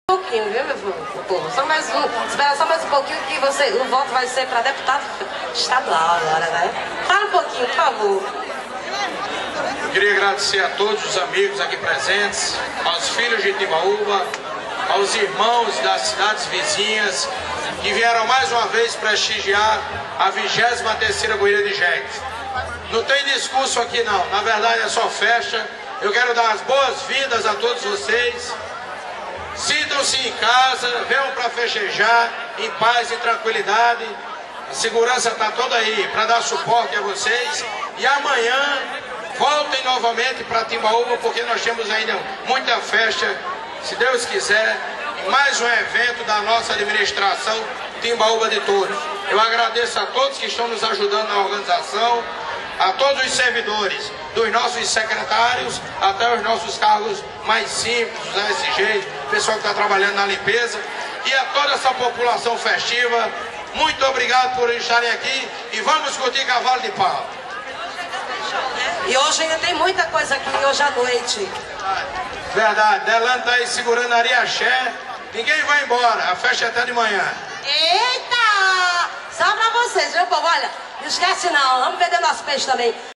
Pouquinho, viu, meu povo? Só mais espera só mais um pouquinho que o voto vai ser para deputado estadual agora, né? Fala um pouquinho, por favor. Eu queria agradecer a todos os amigos aqui presentes, aos filhos de Timbaúba, aos irmãos das cidades vizinhas, que vieram mais uma vez prestigiar a 23ª Corrida de Jegues. Não tem discurso aqui não, na verdade é só festa. Eu quero dar as boas-vindas a todos vocês. Sintam-se em casa, venham para festejar em paz e tranquilidade. A segurança está toda aí para dar suporte a vocês. E amanhã voltem novamente para Timbaúba, porque nós temos ainda muita festa, se Deus quiser, mais um evento da nossa administração Timbaúba de Todos. Eu agradeço a todos que estão nos ajudando na organização, a todos os servidores, dos nossos secretários até os nossos cargos mais simples, os ASGs, pessoal que está trabalhando na limpeza, e a toda essa população festiva. Muito obrigado por estarem aqui e vamos curtir Cavalo de Pau. E hoje ainda tem muita coisa aqui, hoje à noite. Verdade, Delano está aí segurando a Ariaxé. Ninguém vai embora, a festa é até de manhã. Eita! Só pra vocês, viu, povo? Olha, não esquece não, vamos vender nosso peixe também.